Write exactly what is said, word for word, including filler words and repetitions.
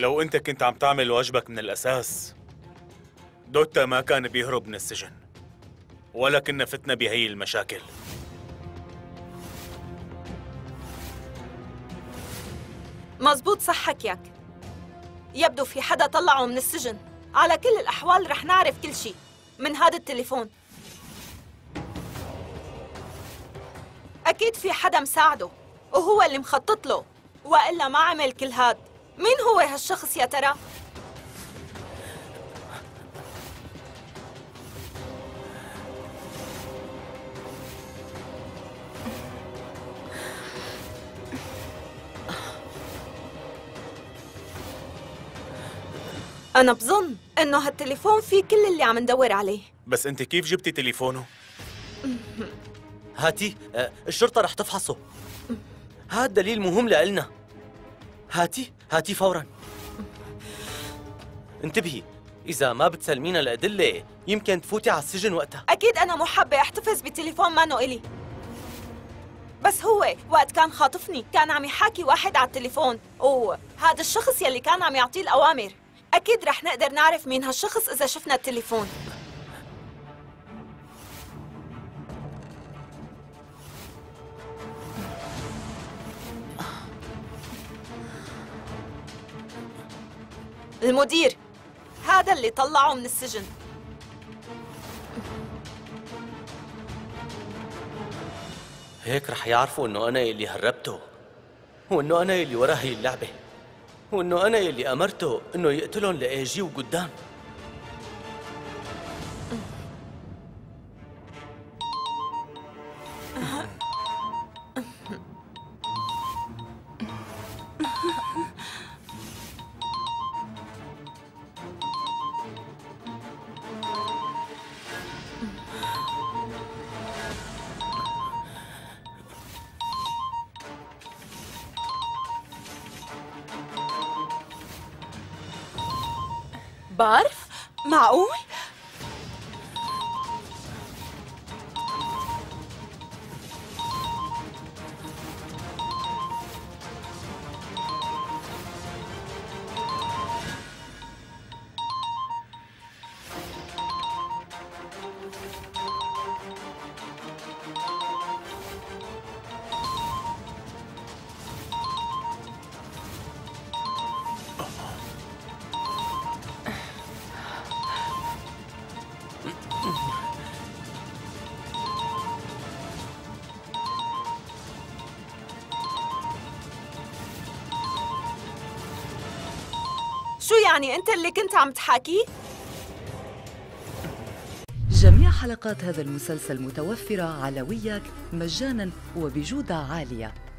لو انت كنت عم تعمل واجبك من الاساس، دوتا ما كان بيهرب من السجن، ولا كنا فتنا بهي المشاكل. مزبوط صح حكيك. يبدو في حدا طلعه من السجن. على كل الأحوال رح نعرف كل شيء من هذا التليفون. أكيد في حدا مساعده وهو اللي مخطط له، وإلا ما عمل كل هاد. مين هو هالشخص يا ترى؟ أنا بظن إنه هالتليفون فيه كل اللي عم ندور عليه. بس أنت كيف جبتي تليفونه؟ هاتي، الشرطة رح تفحصه. هاد دليل مهم لإلنا. هاتي، هاتي فوراً. انتبهي، إذا ما بتسلمينا الأدلة يمكن تفوتي على السجن وقتها. أكيد أنا مو حابة أحتفظ بتليفون مانو إلي، بس هو وقت كان خاطفني كان عم يحاكي واحد على التليفون، وهذا الشخص يلي كان عم يعطيه الأوامر. أكيد رح نقدر نعرف مين هالشخص إذا شفنا التليفون. المدير، هذا اللي طلعه من السجن. هيك رح يعرفوا إنه أنا يلي هربته، وإنه أنا يلي ورا هي اللعبة، وإنه أنا يلي أمرته إنه يقتلهم لأجي وقدام. بعرف؟ معقول؟ شو يعني أنت اللي كنت عم تحاكيه؟ جميع حلقات هذا المسلسل متوفرة على وياك مجاناً وبجودة عالية.